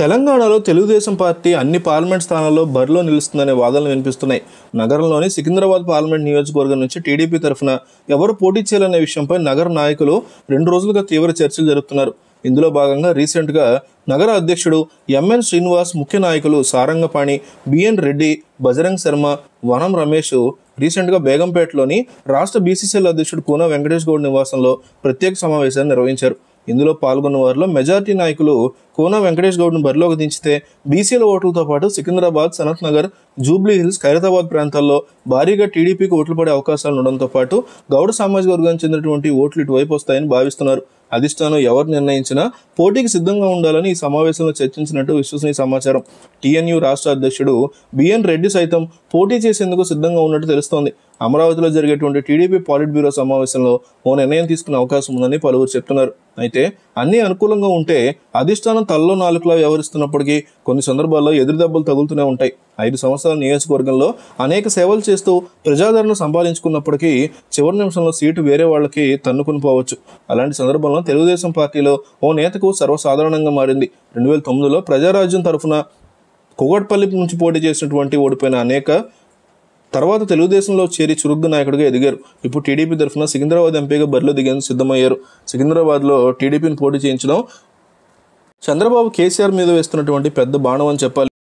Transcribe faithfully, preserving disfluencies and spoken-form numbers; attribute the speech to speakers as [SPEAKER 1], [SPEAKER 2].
[SPEAKER 1] తెలంగాణలో తెలుగుదేశం పార్టీ అన్ని పార్లమెంట్ స్థానాల్లో బరిలో నిలుస్తుందనే వాదనలు వినిపిస్తున్నాయి. నగరంలోని సికింద్రాబాద్ పార్లమెంట్ నియోజకవర్గం నుంచి టీడీపీ తరఫున ఎవరు పోటీ చేయాలనే విషయంపై నగర నాయకులు రెండు రోజులుగా తీవ్ర చర్చలు జరుపుతున్నారు. ఇందులో భాగంగా రీసెంట్గా నగర అధ్యక్షుడు ఎంఎన్ శ్రీనివాస్, ముఖ్య నాయకులు సారంగపాణి, బిఎన్ రెడ్డి, బజరంగ్ శర్మ, వనం రమేష్ రీసెంట్గా బేగంపేటలోని రాష్ట్ర బీసీసీఎల్ అధ్యక్షుడు కూన వెంకటేష్ గౌడ్ నివాసంలో ప్రత్యేక సమావేశాన్ని నిర్వహించారు. ఇందులో పాల్గొన్న వారిలో మెజార్టీ నాయకులు కూన వెంకటేష్ గౌడ్ను బరిలోకి దించితే బీసీల ఓట్లతో పాటు సికింద్రాబాద్, సనత్ నగర్, జూబ్లీ హిల్స్, ఖైరతాబాద్ ప్రాంతాల్లో భారీగా టీడీపీకి ఓట్లు పడే అవకాశాలు ఉండడంతో పాటు గౌడ సామాజిక వర్గానికి చెందినటువంటి ఓట్లు ఇటువైపు వస్తాయని భావిస్తున్నారు. అధిష్టానం ఎవరు నిర్ణయించినా పోటీకి సిద్ధంగా ఉండాలని ఈ సమావేశంలో చర్చించినట్టు విశ్వసనీయ సమాచారం. టీఎన్యూ రాష్ట్ర అధ్యక్షుడు బిఎన్ రెడ్డి సైతం పోటీ చేసేందుకు సిద్ధంగా ఉన్నట్టు తెలుస్తోంది. అమరావతిలో జరిగేటువంటి టీడీపీ పాలిట్ బ్యూరో సమావేశంలో ఓ నిర్ణయం తీసుకునే అవకాశం ఉందని పలువురు చెప్తున్నారు. అయితే అన్ని అనుకూలంగా ఉంటే అధిష్టానం తలలో నాలుగులా వ్యవహరిస్తున్నప్పటికీ కొన్ని సందర్భాల్లో ఎదురు దెబ్బలు తగులుతూనే ఉంటాయి. ఐదు సంవత్సరాల నియోజకవర్గంలో అనేక సేవలు చేస్తూ ప్రజాదరణ సంపాదించుకున్నప్పటికీ చివరి నిమిషంలో సీటు వేరే వాళ్ళకి తన్నుకుని పోవచ్చు. అలాంటి సందర్భంలో తెలుగుదేశం పార్టీలో ఓ నేతకు సర్వసాధారణంగా మారింది. రెండు వేల తొమ్మిదిలో ప్రజారాజ్యం తరఫున కూకట్పల్లి నుంచి పోటీ చేసినటువంటి ఓడిపోయిన అనేక తర్వాత తెలుగుదేశంలో చేరి చురుగ్గా నాయకుడిగా ఎదిగారు. ఇప్పుడు టీడీపీ తరఫున సికింద్రాబాద్ ఎంపీగా బరిలో దిగేందుకు సిద్ధమయ్యారు. సికింద్రాబాద్లో టీడీపీని పోటీ చేయించడం చంద్రబాబు కేసీఆర్ మీద వేస్తున్నటువంటి పెద్ద బాణం అని చెప్పాలి.